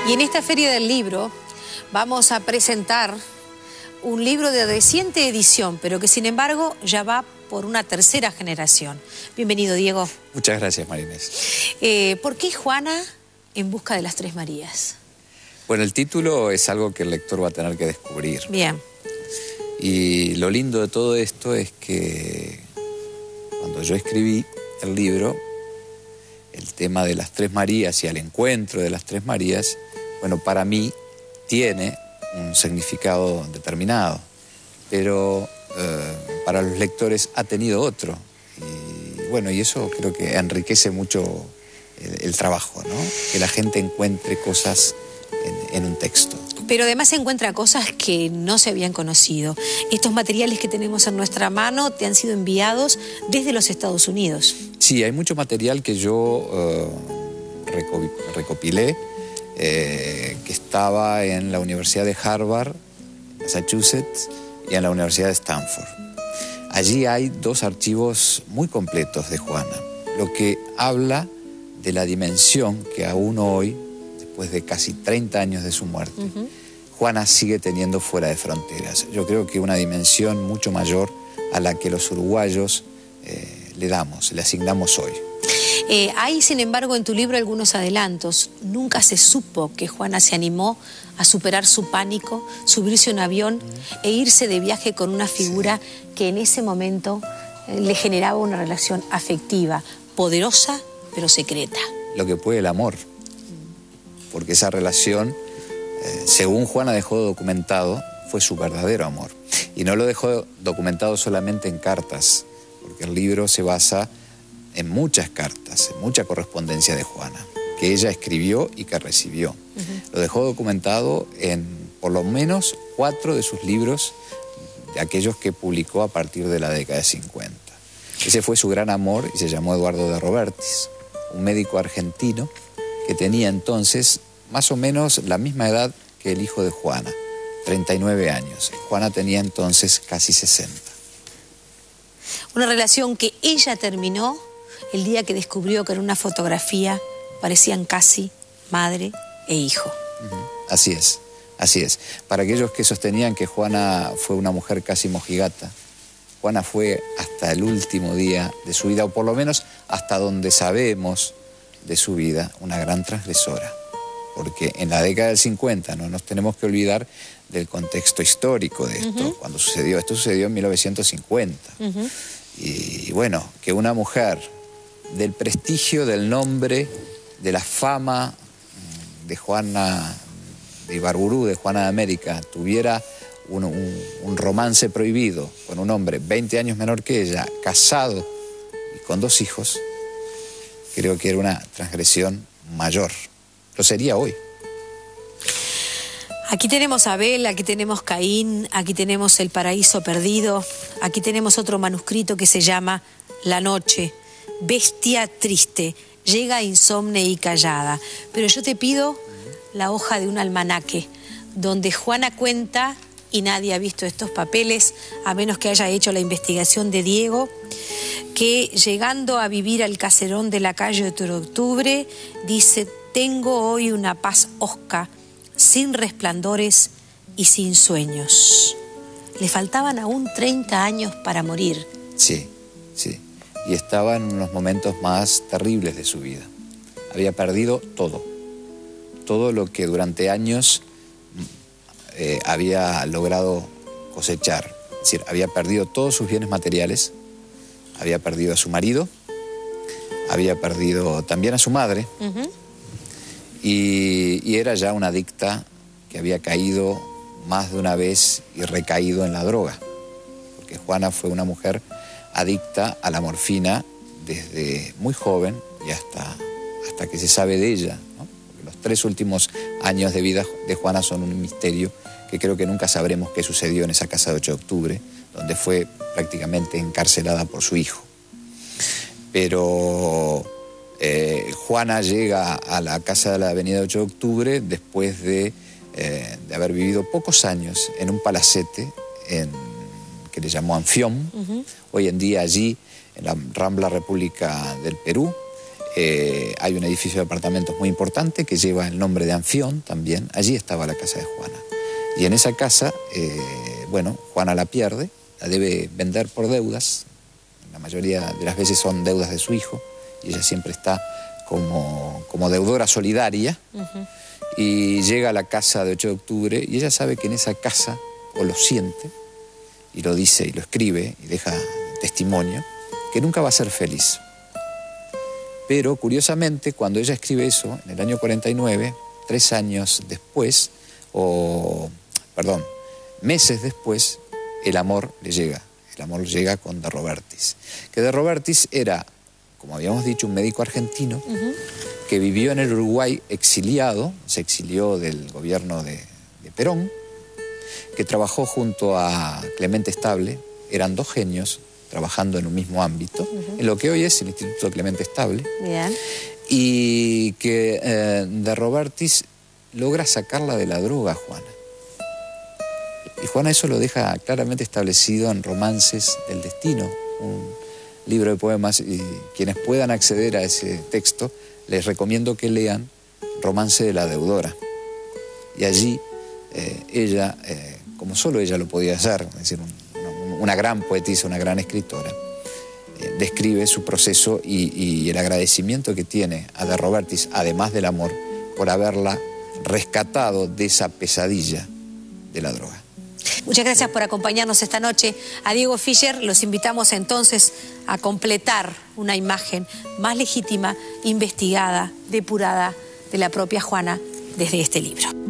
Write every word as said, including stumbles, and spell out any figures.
Y en esta Feria del Libro vamos a presentar un libro de reciente edición, pero que sin embargo ya va por una tercera generación. Bienvenido, Diego. Muchas gracias, María Inés. Eh, ¿Por qué Juana en busca de las Tres Marías? Bueno, el título es algo que el lector va a tener que descubrir. Bien. Y lo lindo de todo esto es que cuando yo escribí el libro, el tema de las Tres Marías y el encuentro de las Tres Marías, bueno, para mí tiene un significado determinado, pero eh, para los lectores ha tenido otro. Y bueno, y eso creo que enriquece mucho el, el trabajo, ¿no? Que la gente encuentre cosas en, en un texto. Pero además se encuentra cosas que no se habían conocido. Estos materiales que tenemos en nuestra mano te han sido enviados desde los Estados Unidos. Sí, hay mucho material que yo eh, reco recopilé, eh, que estaba en la Universidad de Harvard, Massachusetts, y en la Universidad de Stanford. Allí hay dos archivos muy completos de Juana, lo que habla de la dimensión que aún hoy, después de casi treinta años de su muerte, uh-huh. Juana sigue teniendo fuera de fronteras. Yo creo que una dimensión mucho mayor a la que los uruguayos eh, le damos, le asignamos hoy. Eh, hay, sin embargo, en tu libro algunos adelantos. Nunca se supo que Juana se animó a superar su pánico, subirse a un avión uh-huh. e irse de viaje con una figura sí. que en ese momento eh, le generaba una relación afectiva, poderosa pero secreta. Lo que puede el amor. Porque esa relación, eh, según Juana dejó documentado, fue su verdadero amor. Y no lo dejó documentado solamente en cartas, porque el libro se basa en muchas cartas, en mucha correspondencia de Juana, que ella escribió y que recibió. Uh-huh. Lo dejó documentado en por lo menos cuatro de sus libros, de aquellos que publicó a partir de la década de cincuenta. Ese fue su gran amor y se llamó Eduardo de Robertis, un médico argentino que tenía entonces más o menos la misma edad que el hijo de Juana, treinta y nueve años. Juana tenía entonces casi sesenta. Una relación que ella terminó el día que descubrió que en una fotografía parecían casi madre e hijo. Uh-huh. Así es, así es. Para aquellos que sostenían que Juana fue una mujer casi mojigata, Juana fue hasta el último día de su vida, o por lo menos hasta donde sabemos de su vida, una gran transgresora. Porque en la década del cincuenta no nos tenemos que olvidar del contexto histórico de esto, uh-huh. cuando sucedió. Esto sucedió en mil novecientos cincuenta. Uh-huh. Y bueno, que una mujer del prestigio, del nombre, de la fama de Juana de Ibarburú, de Juana de América, tuviera un, un, un romance prohibido con un hombre veinte años menor que ella, casado y con dos hijos, creo que era una transgresión mayor. Lo sería hoy. Aquí tenemos a Abel, aquí tenemos Caín, aquí tenemos El Paraíso Perdido, aquí tenemos otro manuscrito que se llama La Noche, bestia triste, llega insomne y callada. Pero yo te pido la hoja de un almanaque, donde Juana cuenta, y nadie ha visto estos papeles, a menos que haya hecho la investigación de Diego, que llegando a vivir al caserón de la calle ocho de octubre, dice: tengo hoy una paz hosca, sin resplandores y sin sueños. Le faltaban aún treinta años para morir. Sí, sí. Y estaba en los momentos más terribles de su vida. Había perdido todo. Todo lo que durante años eh, había logrado cosechar. Es decir, había perdido todos sus bienes materiales, había perdido a su marido, había perdido también a su madre, uh-huh. y, y era ya una adicta que había caído más de una vez y recaído en la droga. Porque Juana fue una mujer adicta a la morfina desde muy joven y hasta, hasta que se sabe de ella, ¿no? Porque los tres últimos años de vida de Juana son un misterio que creo que nunca sabremos qué sucedió en esa casa de ocho de octubre, donde fue prácticamente encarcelada por su hijo. Pero eh, Juana llega a la casa de la avenida ocho de octubre después de, eh, de haber vivido pocos años en un palacete en, que le llamó Anfión. Uh-huh. Hoy en día allí, en la Rambla República del Perú, eh, hay un edificio de apartamentos muy importante que lleva el nombre de Anfión también. Allí estaba la casa de Juana. Y en esa casa, eh, bueno, Juana la pierde, la debe vender por deudas. La mayoría de las veces son deudas de su hijo y ella siempre está como, como deudora solidaria. Uh-huh. Y llega a la casa de ocho de octubre y ella sabe que en esa casa, o lo siente, y lo dice y lo escribe y deja testimonio, que nunca va a ser feliz. Pero curiosamente, cuando ella escribe eso, en el año cuarenta y nueve, tres años después, o perdón, meses después, el amor le llega. El amor llega con De Robertis. Que De Robertis era, como habíamos dicho, un médico argentino, uh-huh, que vivió en el Uruguay exiliado, se exilió del gobierno de, de Perón, que trabajó junto a Clemente Estable. Eran dos genios trabajando en un mismo ámbito, uh-huh, en lo que hoy es el Instituto Clemente Estable. Bien. Y que eh, De Robertis logra sacarla de la droga a Juana. Y Juana eso lo deja claramente establecido en Romances del Destino, un libro de poemas, y quienes puedan acceder a ese texto, les recomiendo que lean Romance de la Deudora. Y allí eh, ella, eh, como solo ella lo podía hacer, es decir, un, una, una gran poetisa, una gran escritora, eh, describe su proceso y, y el agradecimiento que tiene a De Robertis, además del amor, por haberla rescatado de esa pesadilla de la droga. Muchas gracias por acompañarnos esta noche. A Diego Fischer los invitamos entonces a completar una imagen más legítima, investigada, depurada de la propia Juana desde este libro.